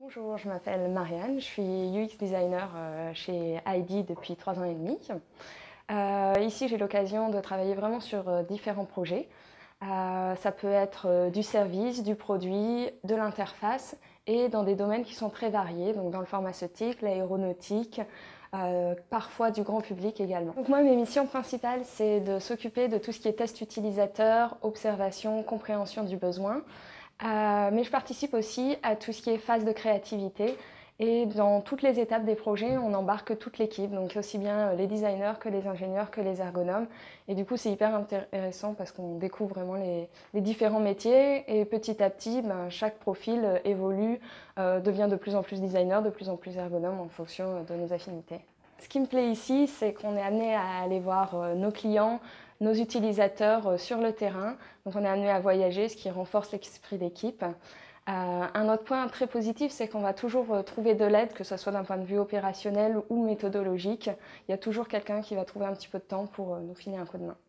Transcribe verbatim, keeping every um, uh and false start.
Bonjour, je m'appelle Marianne, je suis U X designer chez I D depuis trois ans et demi. Euh, ici, j'ai l'occasion de travailler vraiment sur euh, différents projets. Euh, ça peut être euh, du service, du produit, de l'interface et dans des domaines qui sont très variés, donc dans le pharmaceutique, l'aéronautique, euh, parfois du grand public également. Donc moi, mes missions principales, c'est de s'occuper de tout ce qui est test utilisateur, observation, compréhension du besoin. Euh, mais je participe aussi à tout ce qui est phase de créativité et dans toutes les étapes des projets, on embarque toute l'équipe, donc aussi bien les designers que les ingénieurs que les ergonomes. Et du coup, c'est hyper intéressant parce qu'on découvre vraiment les, les différents métiers et petit à petit, ben, chaque profil évolue, euh, devient de plus en plus designer, de plus en plus ergonome en fonction de nos affinités. Ce qui me plaît ici, c'est qu'on est amené à aller voir nos clients, nos utilisateurs sur le terrain. Donc on est amené à voyager, ce qui renforce l'esprit d'équipe. Euh, un autre point très positif, c'est qu'on va toujours trouver de l'aide, que ce soit d'un point de vue opérationnel ou méthodologique. Il y a toujours quelqu'un qui va trouver un petit peu de temps pour nous filer un coup de main.